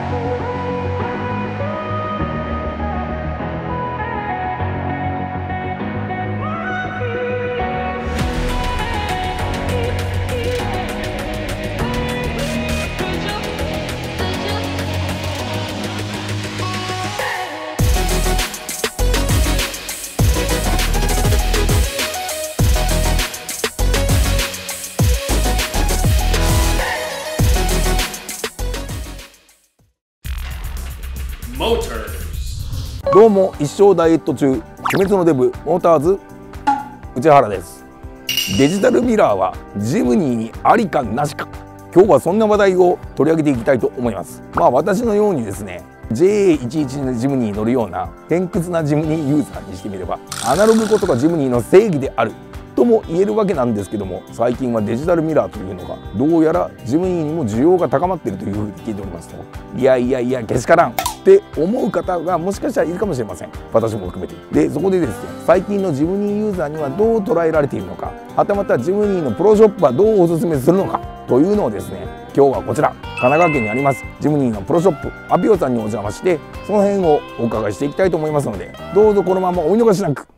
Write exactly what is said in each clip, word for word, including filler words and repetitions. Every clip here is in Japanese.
どうも一生ダイエット中不滅のデブモーターズ内原です。デジタルミラーはジムニーにありかなしか、今日はそんな話題を取り上げていきたいと思います。まあ私のようにですね ジェイエーいちいち のジムニーに乗るような偏屈なジムニーユーザーにしてみればアナログこそがジムニーの正義であるとも言えるわけなんですけども、最近はデジタルミラーというのがどうやらジムニーにも需要が高まっているというふうに聞いておりますと、いやいやいやけしからんって思う方がもしかしたらいるかもしれません。私も含めて。でそこでですね、最近のジムニーユーザーにはどう捉えられているのか、はたまたジムニーのプロショップはどうおすすめするのかというのをですね、今日はこちら神奈川県にありますジムニーのプロショップアピオさんにお邪魔して、その辺をお伺いしていきたいと思いますので、どうぞこのままお見逃しなく。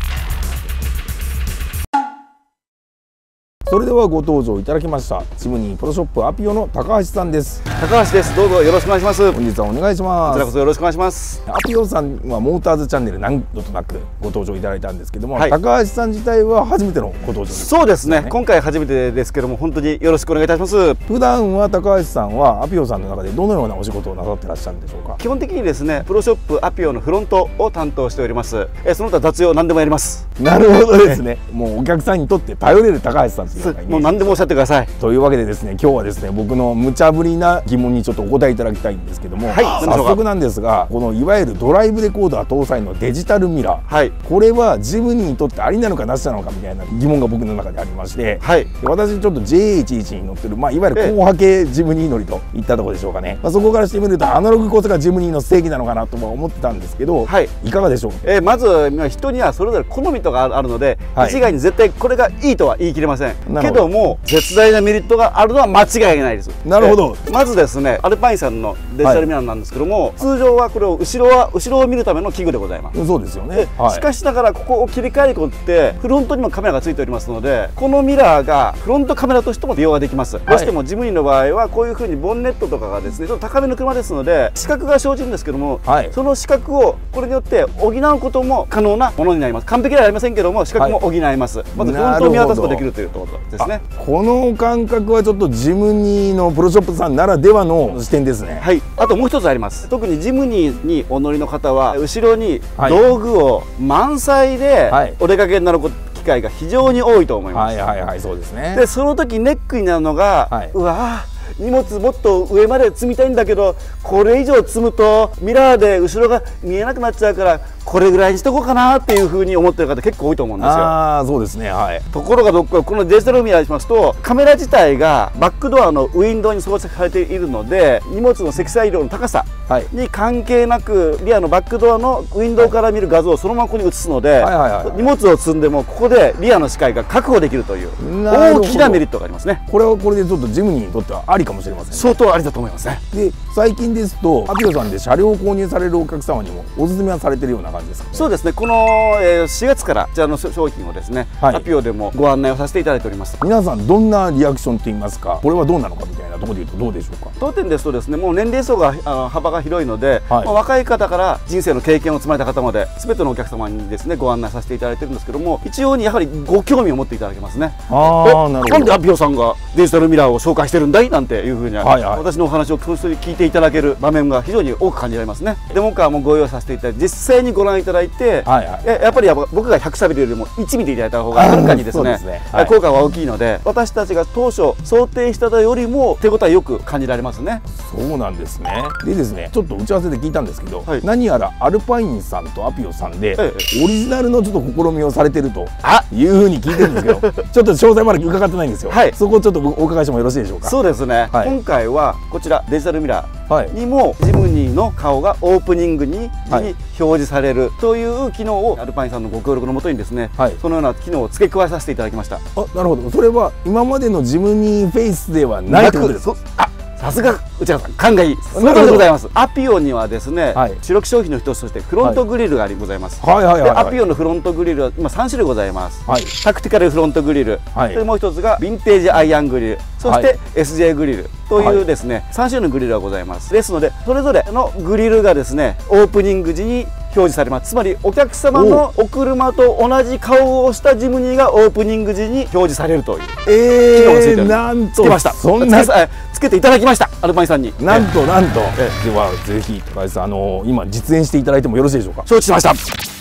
それではご登場いただきましたジムニープロショップアピオの高橋さんです。 高橋です。どうぞよろしくお願いします。 本日はお願いします。 こちらこそよろしくお願いします。 アピオさんはモーターズチャンネル何度となくご登場いただいたんですけども、 はい、 高橋さん自体は初めてのご登場です、ね、 そうですね。今回初めてですけども、本当によろしくお願いいたします。 普段は高橋さんはアピオさんの中でどのようなお仕事をなさってらっしゃるんでしょうか。 基本的にですね、プロショップアピオのフロントを担当しております。えその他雑用何でもやります。 なるほどですね。もうお客さんにとって頼れる高橋さんというのがイメージ。 もう何でもおっしゃってください。 というわけでですね、今日はですね僕の無茶ぶりな疑問にちょっとお答えいただきたいんですけども、はい、早速なんですが、このいわゆるドライブレコーダー搭載のデジタルミラー、はい、これはジムニーにとってありなのかなしなのかみたいな疑問が僕の中でありまして、はい、私ちょっと ジェイエーいちいち に乗ってる、まあ、いわゆる高波系ジムニー乗りといったところでしょうかね。まあ、そこからしてみるとアナログこそがジムニーの正義なのかなとも思ってたんですけど、はい、いかがでしょうか。 えー、まず人にはそれぞれ好みとかあるので、はい、一概に絶対これがいいとは言い切れませんけども、絶大なメリットがあるのは間違いないです。 なるほど。 まずですね、アルパインさんのデジタルミラーなんですけども、はい、通常はこれを後ろは後ろを見るための器具でございます。 そうですよね。はい、 しかしながらここを切り替えることってフロントにもカメラがついておりますので、このミラーがフロントカメラとしても利用ができます。はい、どうしてもジムニーの場合はこういうふうにボンネットとかがですねちょっと高めの車ですので死角が生じるんですけども、はい、その死角をこれによって補うことも可能なものになります。完璧ではありませんけども死角も補います。はい、まずフロントを見渡すことができるというところですね。 この感覚はちょっとジムニーのプロショップさんならではの視点ですね。 はい、あともう一つあります。特にジムニーにお乗りの方は後ろに道具を満載でお出かけになる機会が非常に多いと思います。 はいはいはい、そうですね。 でその時ネックになるのが、はい、うわ荷物もっと上まで積みたいんだけどこれ以上積むとミラーで後ろが見えなくなっちゃうからこれぐらいにしとこうかなっていうふうに思ってる方結構多いと思うんですよ。 ああ、そうですね。はい。 ところがどっかこのデジタルミラーにしますとカメラ自体がバックドアのウィンドウに装着されているので、荷物の積載量の高さに関係なくリアのバックドアのウィンドウから見る画像をそのままここに映すので、荷物を積んでもここでリアの視界が確保できるという大きなメリットがありますね。 これはこれでちょっとジムニーにとってはありかもしれませんね。 相当ありだと思いますね。 で最近ですとアピオさんで車両を購入されるお客様にもおすすめはされてるような感じですかね。 そうですね。このしがつからこちらの商品をですね、はい、アピオでもご案内をさせていただいております。 皆さんどんなリアクションといいますか、これはどうなのかみたいなところでいうとどうでしょうか。 当店ですとですね、もう年齢層があの幅が広いので、はい、まあ、若い方から人生の経験を積まれた方まで全てのお客様にですねご案内させていただいてるんですけども、一応にやはりご興味を持っていただけますね。 ああ、なるほど。 なんでアピオさんがデジタルミラーを紹介してるんだいなんていうふうに、はい、はい、私のお話を聞いていただける場面が非常に多く感じられますね。デモカーもご用意させていただいて実際にご覧いただいて、はい、はい、や, やっぱり僕がひゃくしゃべるよりもいち見ていただいた方がはるかにですね、はい、効果は大きいので、私たちが当初想定したよりも手応えよく感じられますね。 そうなんですね。でですね、ちょっと打ち合わせで聞いたんですけど、はい、何やらアルパインさんとアピオさんで、ええ、オリジナルのちょっと試みをされてるというふうに聞いてるんですけどちょっと詳細まで伺ってないんですよ。はい、そこをちょっとお伺いしてもよろしいでしょうか。 そうですね、はい、今回はこちらデジタルミラーにもジムニーの顔がオープニングに表示されるという機能をアルパインさんのご協力のもとにですね、はい、そのような機能を付け加えさせていただきました。 あ、なるほど。それは今までのジムニーフェイスではないということですか。 あ、 さすが内川さん、勘がいい。その通りでございます。アピオにはですね、はい、主力商品の一つとしてフロントグリルがありございます。はいはいはいはい、アピオのフロントグリルは今さん種類ございます。はい、タクティカルフロントグリル、はい、でもう一つがヴィンテージアイアングリル、そして エスジェー グリルというですね、はい、さん種類のグリルがございます。ですのでそれぞれのグリルがですねオープニング時に表示されます。つまりお客様のお車と同じ顔をしたジムニーがオープニング時に表示されるという機能がついております。なんとつけました。そんなつけていただきました。アルパインさんになんとなんと、ええ、ではぜひ高橋さん、あのー、今実演していただいてもよろしいでしょうか。 承知しました。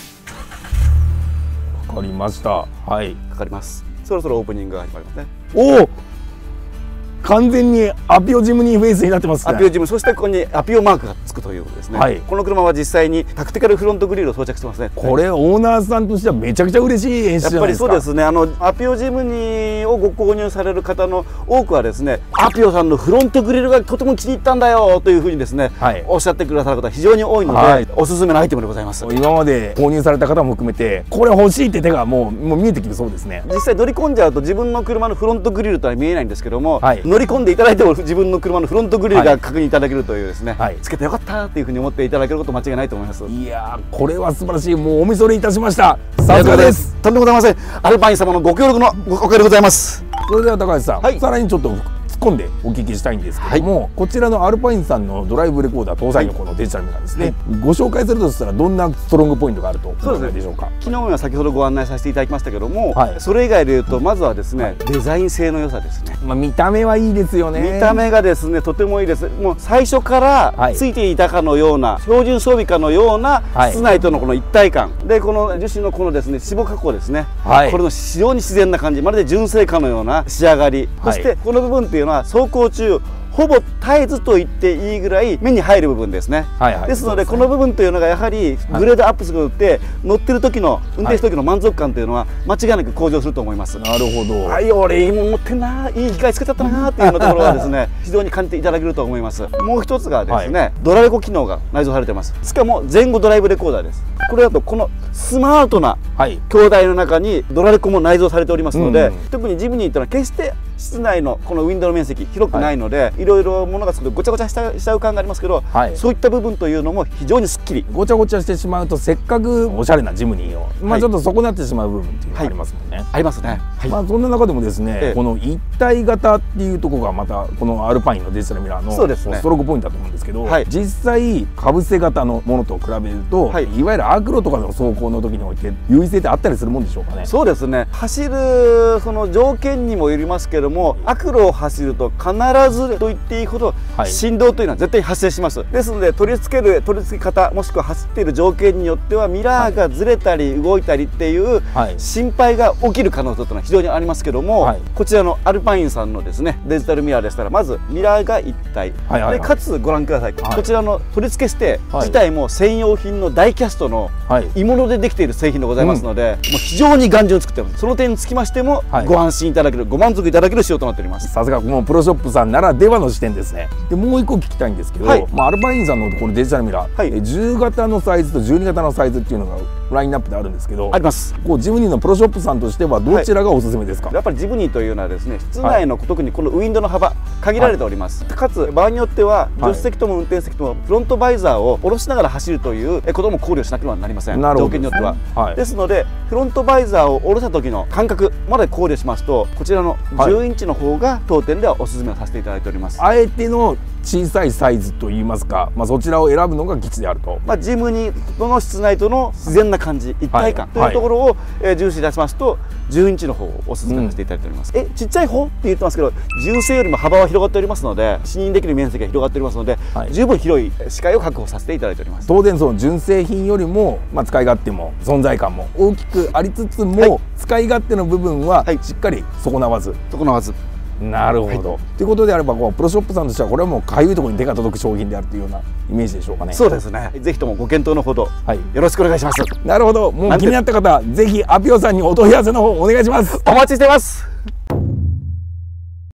かかりました。はい、 かかります。そろそろオープニングが始まりますね。 おお、完全にアピオジムニーフェイスになってますね。 アピオジム、そしてここにアピオマークがつくということですね。はい、この車は実際にタクティカルフロントグリルを装着してますね。 これ、はい、オーナーさんとしてはめちゃくちゃ嬉しい演出じゃないですか。 やっぱりそうですね。あのアピオジムニーをご購入される方の多くはですね、アピオさんのフロントグリルがとても気に入ったんだよというふうにですね、はい、おっしゃってくださる方非常に多いので、はい、おすすめのアイテムでございます。 今まで購入された方も含めてこれ欲しいって手がもうもう見えてきてそうですね。 実際乗り込んじゃうと自分の車のフロントグリルとは見えないんですけども、はい、乗り込んでいただいても自分の車のフロントグリルが確認いただけるというですね、はい、つけてよかったっていうふうに思っていただけること間違いないと思います。 いやー、これは素晴らしい。もうお見それいたしました。さすがです。 とんでもございません。アルパイン様のご協力のごおかげでございます。 それでは高橋さん、はい、さらにちょっと突っ込んでお聞きしたいんですけども、はい、こちらのアルパインさんのドライブレコーダー搭載のこのデジタルミラーですね、はい、ご紹介するとしたらどんなストロングポイントがあるとお考えでしょうか。 昨日は先ほどご案内させていただきましたけども、はい、それ以外でいうとまずはですね、はい、デザイン性の良さですね。 まあ見た目はいいですよね。 見た目がですねとてもいいです。もう最初からついていたかのような、はい、標準装備かのような室内とのこの一体感、はい、でこの樹脂のこのですね脂肪加工ですね、はい、これの非常に自然な感じ、まるで純正かのような仕上がり、はい、そしてこの部分っていうのは走行中ほぼ絶えずと言っていいぐらい目に入る部分ですね。ですのでこの部分というのがやはりグレードアップすることで乗ってる時の運転した時の満足感というのは間違いなく向上すると思います。 なるほど。 はい、俺いいもん持ってんな、いい機械つけちゃったなっていうようなところはですね非常に感じていただけると思います。もう一つがですね、はい、ドラレコ機能が内蔵されています。しかも前後ドライブレコーダーです。これだとこのスマートな筐体の中にドラレコも内蔵されておりますので、うん、特にジムニーというのは決して室内のこのウィンドウの面積広くないので、はい、いろいろものが作るごちゃごちゃしちゃう、しちゃう感がありますけど、はい、そういった部分というのも非常にすっきり。 ごちゃごちゃしてしまうとせっかくおしゃれなジムニーを、まあちょっと損なってしまう部分っていうのがありますもんね。はい、 ありますね。はい、 まあそんな中でもですね、ええ、この一体型っていうところがまたこのアルパインのデジタルミラーのストロークポイントだと思うんですけど、はい、実際かぶせ型のものと比べると、はい、いわゆるアクロとかの走行の時において優位性ってあったりするもんでしょうかね。 そうですね。走るその条件にもよりますけども、アクロを走ると必ずと言っていいほど振動というのは絶対発生します。はい、ですので取り付ける取り付け方もしくは走っている条件によってはミラーがずれたり動いたりっていう心配が起きる可能性というのは非常にありますけども、はい、こちらのアルパインさんのですねデジタルミラーでしたらまずミラーが一体でかつご覧ください、はい、こちらの取り付けステ自体も専用品のダイキャストの鋳物でできている製品でございますので、はい、もう非常に頑丈に作っています。その点につきましてもご安心いただける、ご満足いただける仕様となっております。 さすがもうプロショップさんならではの視点ですね。でもう一個聞きたいんですけど、はい、まあアルパインさんのこのデジタルミラー、はい、じゅう型のサイズとじゅうに型のサイズっていうのがラインナップであるんですけど、 あります。 こうジムニーのプロショップさんとしてはどちらがおすすめですか。 はい、やっぱりジムニーというのはですね室内の、はい、特にこのウィンドウの幅限られております。はい、かつ場合によっては助手席とも運転席ともフロントバイザーを下ろしながら走るということも考慮しなければなりません。条件によっては。はい、ですのでフロントバイザーを下ろした時の間隔まで考慮しますとこちらのじゅうインチの方が当店ではおすすめをさせていただいております。 あえての小さいサイズといいますか、まあ、そちらを選ぶのが吉であると、 まあ、ジムニーとの室内との自然な感じ一体感というところを、はいえー、重視いたしますとじゅうインチの方をおすすめさせていただいております。うん、えちっちゃい方って言ってますけど純正よりも幅は広がっておりますので視認できる面積が広がっておりますので、はい、十分広い視界を確保させていただいております。 当然その純正品よりも、まあ、使い勝手も存在感も大きくありつつも、はい、使い勝手の部分はしっかり損なわず、はい、 損なわずなるほど。と、はい、いうことであればこうプロショップさんとしてはこれはもうかゆいところに手が届く商品であるというようなイメージでしょうかね。 そうですね。ぜひともご検討のほど、はい、よろしくお願いします。 なるほど。もう気になった方ぜひアピオさんにお問い合わせの方お願いします。 お待ちしてます。 そ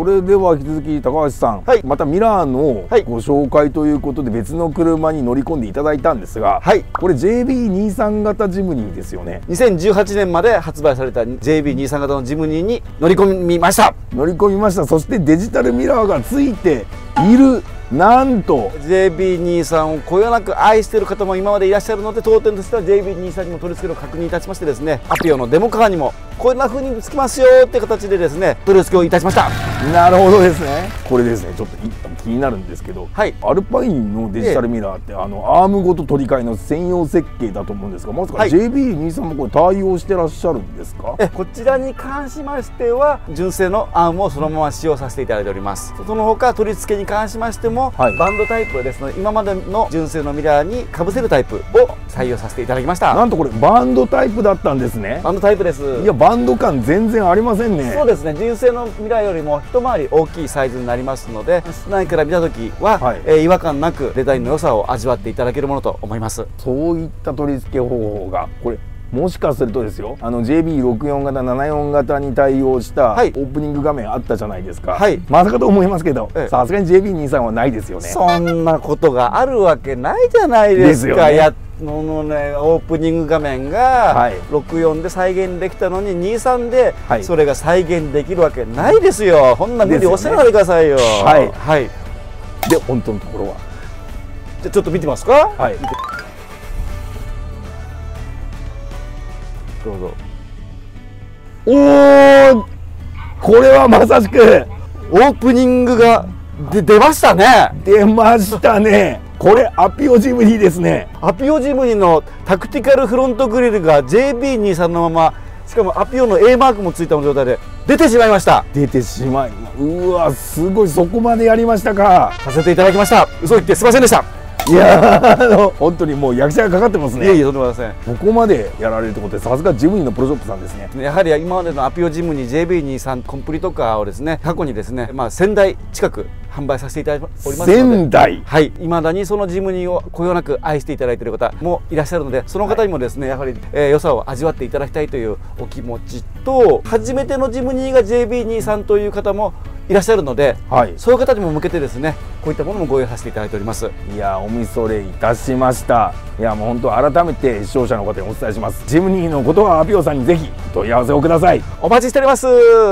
それでは引き続き高橋さん、 はい、 またミラーのはいご紹介ということで別の車に乗り込んでいただいたんですが、 はい、 これ ジェイビーにじゅうさん 型ジムニーですよね。 にせんじゅうはちねんまで発売された ジェイビーにじゅうさん 型のジムニーに乗り込みました。 乗り込みました。そしてデジタルミラーがついている。なんとジェイビーにじゅうさん をこよなく愛している方も今までいらっしゃるので、当店としては ジェイビーにじゅうさん にも取り付けるを確認いたしましてですね、アピオのデモカーにもこんな風につきますよって形でですね取り付けをいたしました。 なるほどですね。これですね、ちょっと気になるんですけど、はい、アルパインのデジタルミラーって、ええ、あのアームごと取り替えの専用設計だと思うんですが、まさか ジェイビーにじゅうさん もこれ対応してらっしゃるんですか？ えこちらに関しましては純正のアームをそのまま使用させていただいております。その他取り付けに関しましても、はい、バンドタイプですので、今までの純正のミラーにかぶせるタイプを採用させていただきました。 なんとこれバンドタイプだったんですね。 バンドタイプです。 いや、バンド感全然ありませんね。 そうですね、純正のミラーよりも一回り大きいサイズになりますので、室内から見た時は、はい、えー、違和感なくデザインの良さを味わっていただけるものと思います。 そういった取り付け方法がこれもしかするとですよ、あの ジェイビーろくじゅうよん 型ななじゅうよん型に対応したオープニング画面あったじゃないですか、はい、まさかと思いますけど、さすがに ジェイビーにじゅうさん はないですよね。 そんなことがあるわけないじゃないですか。ですよね。やののね、オープニング画面がろくじゅうよんで再現できたのににじゅうさんでそれが再現できるわけないですよ。こんな無理おっしゃらないでくださいよ。はい、はい、 で本当のところはじゃあちょっと見てますか。はい、どうぞ。 おお、これはまさしくオープニングがで出ましたね。 出ましたね。これアピオジムニーですね。 アピオジムニーのタクティカルフロントグリルが ジェイビーにじゅうさん のまま、しかもアピオの A マークもついた状態で出てしまいました。 出てしまい、うわすごい、そこまでやりましたか。 させていただきました。嘘言ってすいませんでした。 いやー、あの本当にもう役者がかかってますね。 いえいえ、とんでもありません。 ここまでやられるってことで、さすがジムニーのプロショップさんですね。 やはり今までのアピオジムニー ジェイビーにじゅうさん コンプリートカーをですね、過去にですね、まあせんだい近く販売させていただいておりますので、せんだい、はい、未だにそのジムニーをこよなく愛していただいている方もいらっしゃるので、その方にもですね、やはり、えー、良さを味わっていただきたいというお気持ちと、初めてのジムニーが ジェイビーにじゅうさん という方もいらっしゃるので、はい、そういう方にも向けてですね、こういったものもご用意させていただいております。 いや、おみそれいたしました。いや、もう本当改めて視聴者の方にお伝えします。ジムニーのことはアピオさんにぜひ問い合わせをください。 お待ちしております。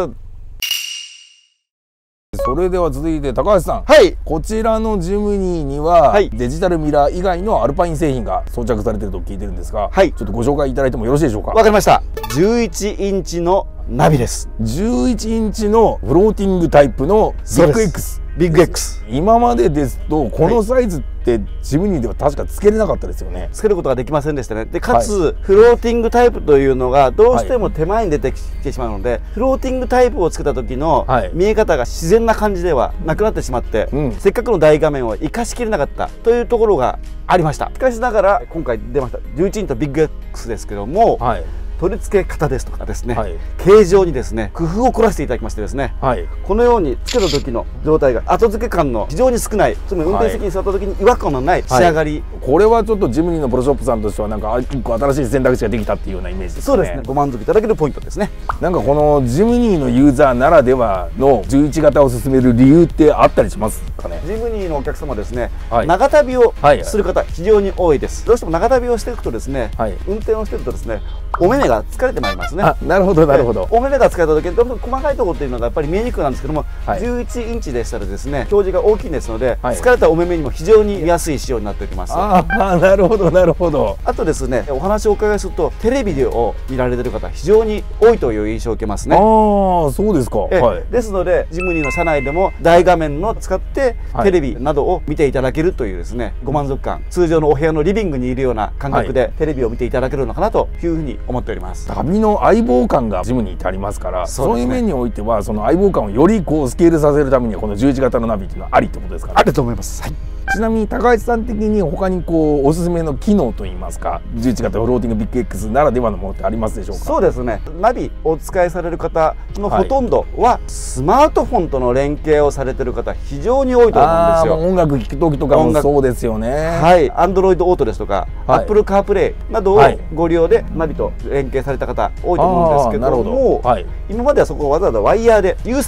それでは続いて高橋さん、 はい、 こちらのジムニーには、はい、デジタルミラー以外のアルパイン製品が装着されていると聞いてるんですが、はい、ちょっとご紹介いただいてもよろしいでしょうか。 わかりました。じゅういちインチのナビです。 じゅういちインチのフローティングタイプのビッグ X。 ビッグ X。 今までですとこのサイズってジムニーでは確かつけれなかったですよね。 つけることができませんでしたね。でかつ、はい、フローティングタイプというのがどうしても手前に出てきてしまうので、はい、フローティングタイプをつけた時の見え方が自然な感じではなくなってしまって、うん、せっかくの大画面を生かしきれなかったというところがありました。しかしながら今回出ましたじゅういちインチのビッグ X ですけども、はい、取り付け方ですとかですね、はい、形状にですね工夫を凝らしていただきましてですね、はい、このようにつけた時の状態が後付け感の非常に少ない、つまり運転席に座った時に違和感のない仕上がり、はい、 これはちょっとジムニーのプロショップさんとしてはなんか一個新しい選択肢ができたっていうようなイメージですね。 そうですね、ご満足いただけるポイントですね。 なんかこのジムニーのユーザーならではのじゅういち型を進める理由ってあったりしますかね。 ジムニーのお客様ですね、はい、長旅をする方非常に多いです。どうしても長旅をしていくとですね、はい、運転をしているとですね、お目目が疲れてまいります。 あ、なるほどなるほど。 お目目が疲れた時にどんどん細かいところっていうのがやっぱり見えにくくなんですけども、はい、じゅういちインチでしたらですね表示が大きいですので、はい、疲れたお目目にも非常に見やすい仕様になっております。 ああ、なるほどなるほど。 あとですね、お話をお伺いするとテレビを見られている方非常に多いという印象を受けますね。 ああ、そうですか。 はい、ですのでジムニーの車内でも大画面の使ってテレビなどを見ていただけるというですね、ご満足感、通常のお部屋のリビングにいるような感覚でテレビを見ていただけるのかなというふうに思っております。 旅の相棒感がジムニーってありますから、そうですね、そういう面においてはその相棒感をよりこうスケールさせるためにはこのじゅういち型のナビっていうのはありってことですかね。 あると思います。はい、 ちなみに高橋さん的に他にこうおすすめの機能といいますか、じゅういち型フローティングビッグ X ならではのものってありますでしょうか。 そうですね、ナビをお使いされる方のほとんどはスマートフォンとの連携をされてる方非常に多いと思うんですよ。 音楽聴く時とかもそうですよね。 はい、Android Auto ですとか、はい、Apple CarPlay などをご利用でナビと連携された方多いと思うんですけども、はい、今まではそこをわざわざワイヤーで有線で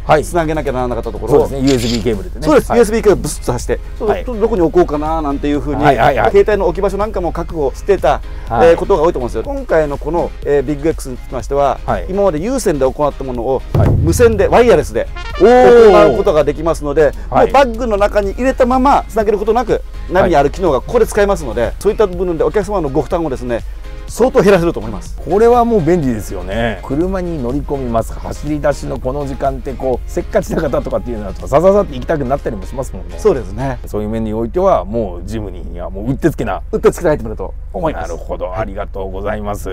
つなげなきゃならなかったところを、 そうですね、ユーエスビー ケーブルでね。 そうです、はい、ユーエスビー ケーブルブスッと挿して、はい、ちょっとどこに置こうかななんていうふうに、はいはいはい、携帯の置き場所なんかも確保してた、はい、えー、ことが多いと思うんですよ。今回のこの、えー、ビッグ X につきましては、はい、今まで有線で行ったものを、はい、無線でワイヤレスで行うことができますので、はい、もうバッグの中に入れたままつなげることなくナビにある機能がここで使えますので、はい、そういった部分でお客様のご負担をですね相当減らせると思います。 これはもう便利ですよね。車に乗り込みます、走り出しのこの時間ってこうせっかちな方とかっていうのはさささって行きたくなったりもしますもんね。 そうですね。 そういう面においてはもうジムニーにはもううってつけなうってつけなアイテムだと思います。 なるほど、はい、ありがとうございます。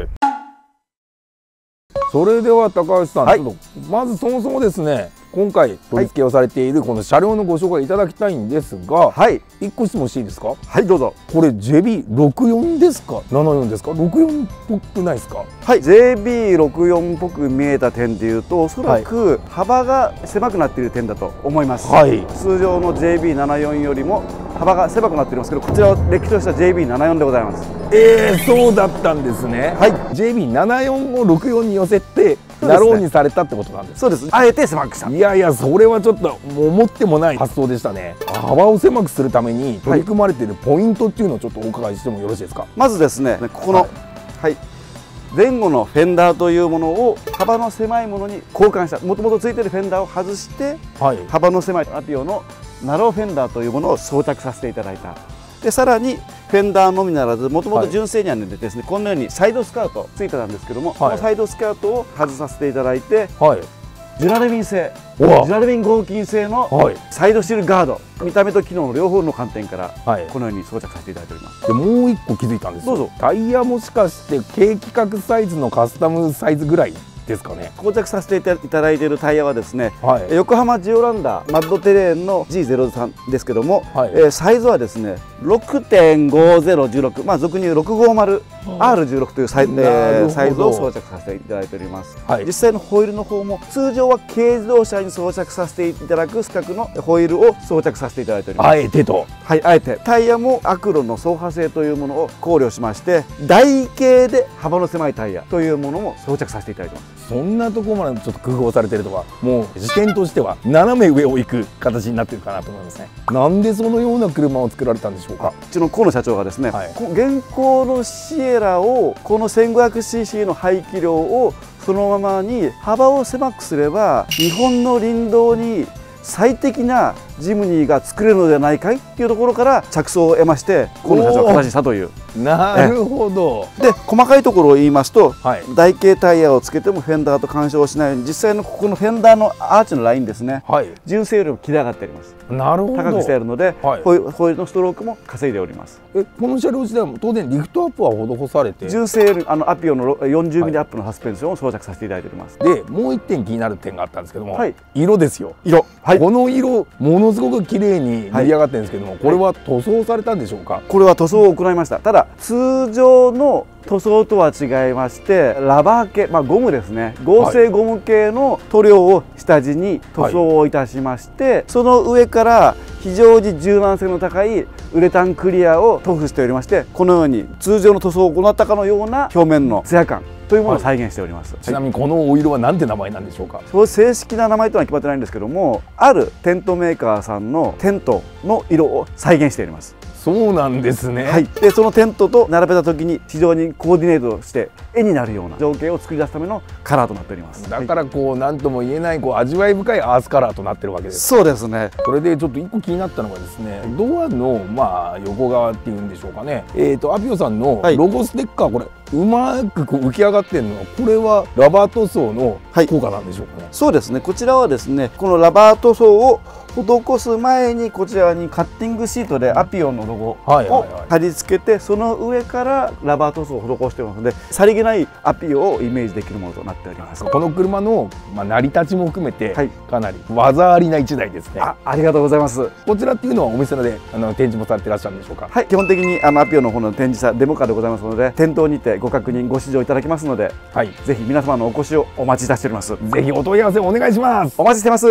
それでは高橋さん、はい、ちょっとまずそもそもですね、今回取り付けをされているこの車両のご紹介いただきたいんですが、はい、いっこ質問していいですか？ はい、どうぞ。 これ ジェービーろくじゅうよん ですかななじゅうよんですか？ろくじゅうよんっぽくないですか？ はい、ジェービーろくじゅうよん っぽく見えた点でいうと、おそらく幅が狭くなっている点だと思います。はい、通常の ジェービーななじゅうよん よりも幅が狭くなっていますけど、こちらはれっきとした ジェービーななじゅうよん でございます。 えー、そうだったんですね。はい、ジェービーななじゅうよん をろくじゅうよんに寄せてなろうにされたってことなんです。 そうです。あえて狭くした。 いやいや、それはちょっともう思ってもない発想でしたね。幅を狭くするために取り組まれているポイントっていうのをちょっとお伺いしてもよろしいですか？ まずですね、ここの、はい、はい、前後のフェンダーというものを幅の狭いものに交換した。もともとついているフェンダーを外して、はい、幅の狭いアピオのナローフェンダーというものを装着させていただいた。でさらにフェンダーのみならず、もともと純正にはですね、はい、このようにサイドスカートついてたんですけども、はい、このサイドスカートを外させていただいて、はい、ジュラレミン製、ジュラレミン合金製のサイドシールガード、見た目と機能の両方の観点からこのように装着させていただいております。 でもう一個気づいたんですよ。どうぞ。タイヤもしかして軽規格サイズのカスタムサイズぐらいですかね。 装着させていただいているタイヤはですね、はい、横浜ジオランダーマッドテレーンの ジーゼロさん ですけども、はい、えー、サイズはですね ろくてんごゼロいちろく、まあ俗に言うろくごまるアールじゅうろく というサイ,、えー、サイズを装着させていただいております。はい、実際のホイールの方も通常は軽自動車に装着させていただく四角のホイールを装着させていただいております。 あえてと、 はい、あえてタイヤもアクロの走破性というものを考慮しまして、台形で幅の狭いタイヤというものも装着させていただいています。 そんなところまでちょっと工夫されているとは、もう時点としては斜め上を行く形になっているかなと思いますね。なんでそのような車を作られたんでしょうか？ うちの河野社長がですね、はい、現行のシエラをこの せんごひゃくシーシー の排気量をそのままに幅を狭くすれば日本の林道に最適なジムニーが作れるのではないかいっていうところから着想を得まして河野社長が形にしたという。 なるほど。 で細かいところを言いますと、はい、台形タイヤをつけてもフェンダーと干渉しないように、実際のここのフェンダーのアーチのラインですね、はい、純正よりも切り上がってあります。 なるほど。 高くしてあるので、はい、ホイールのストロークも稼いでおります。 えこの車両自体も当然リフトアップは施されて、 純正よりあのアピオのよんじゅうミリアップのサスペンションを装着させていただいております。 でもう一点気になる点があったんですけども、はい、色ですよ。 色、はい、 この色ものすごく綺麗に塗り上がってるんですけども、はい、これは塗装されたんでしょうか？ これは塗装を行いました。ただ通常の塗装とは違いまして、ラバー系、まあ、ゴムですね、合成ゴム系の塗料を下地に塗装をいたしまして、はい、その上から非常に柔軟性の高いウレタンクリアを塗布しておりまして、このように通常の塗装を行ったかのような表面のツヤ感というものを再現しております。はい、 ちなみにこのお色は何て名前なんでしょうか？ そう正式な名前というのは決まってないんですけども、あるテントメーカーさんのテントの色を再現しております。 そうなんですね。 はい、でそのテントと並べた時に非常にコーディネートして絵になるような情景を作り出すためのカラーとなっております。 だからこう何とも言えないこう味わい深いアースカラーとなってるわけです。 そうですね。 それでちょっと一個気になったのがですね、ドアのまあ横側っていうんでしょうかね、えーとアピオさんのロゴステッカー、これうまくこう浮き上がってるのは、これはラバー塗装の効果なんでしょうかね？はい、 そうですね。こちらはですね、このラバー塗装を施す前にこちらにカッティングシートでアピオンのロゴを貼り付けて、その上からラバー塗装を施していますので、さりげないアピオをイメージできるものとなっております。 この車のまあ成り立ちも含めて、はい、かなり技ありないちだいですね。 あ、ありがとうございます。 こちらっていうのはお店であの展示もされていらっしゃるんでしょうか？ はい、基本的にあのアピオの方の展示車デモカーでございますので、店頭にてご確認ご試乗いただきますので、はい、ぜひ皆様のお越しをお待ちいたしております。 ぜひお問い合わせお願いします。 お待ちしてます。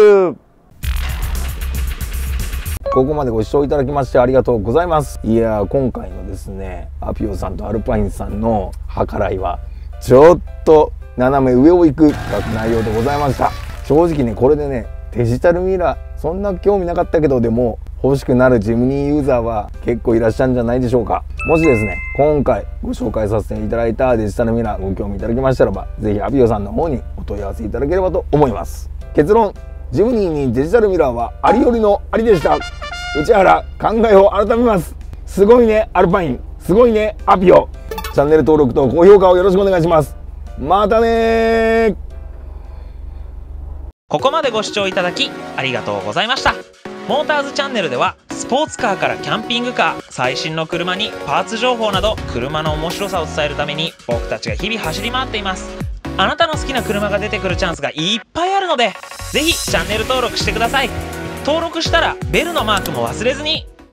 ここまでご視聴いただきましてありがとうございます。いやー、今回のですねアピオさんとアルパインさんの計らいはちょっと斜め上を行く企画内容でございました。正直ねこれでねデジタルミラーそんな興味なかったけどでも欲しくなるジムニーユーザーは結構いらっしゃるんじゃないでしょうか。もしですね今回ご紹介させていただいたデジタルミラーご興味いただきましたらば是非アビオさんの方にお問い合わせいただければと思います。結論、ジムニーにデジタルミラーはありよりのありでした。内原考えを改めます。すごいねアルパイン、すごいねアピオ。チャンネル登録と高評価をよろしくお願いします。またねー。 ここまでご視聴いただきありがとうございました。モーターズチャンネルではスポーツカーからキャンピングカー、最新の車にパーツ情報など車の面白さを伝えるために僕たちが日々走り回っています。あなたの好きな車が出てくるチャンスがいっぱいあるので、ぜひチャンネル登録してください。登録したらベルのマークも忘れずに。